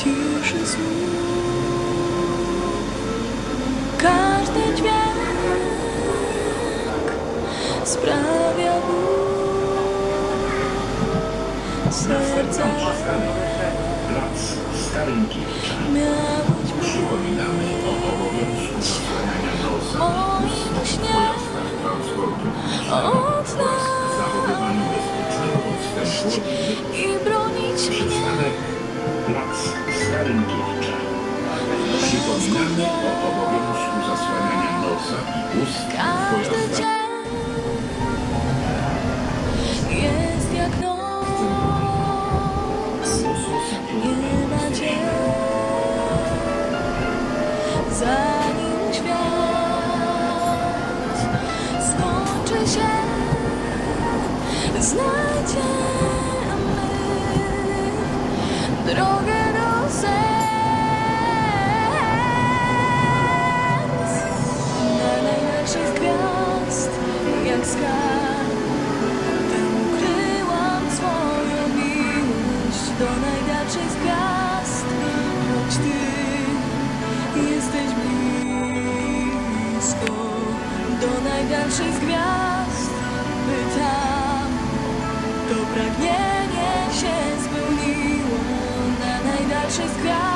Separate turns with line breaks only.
ciszy słów. Każdy dźwięk sprawia ból. Serce miało
Przypominamy o obowiązku zasłaniania nosa i ust w pojazdach transportu oraz zachowywaniu bezpiecznego odstępu od innych osób.
i bronić mnie.
Przystanek Plac Starynkiewicza. Przypominamy o obowiązku zasłaniania nosa i ust w
Każdy
pojazdach.
dzień jest jak noc, nie ma dzień, zanim świat skończy się, znajdziemy drogę do serc, na najlepszych gwiazd, jak skarb. Tam ukryłam swoją miłość do najdalszych gwiazd, choć Ty jesteś blisko. Do najdalszych gwiazd, by tam to pragnienie się spełniło. Na najdalszych gwiazd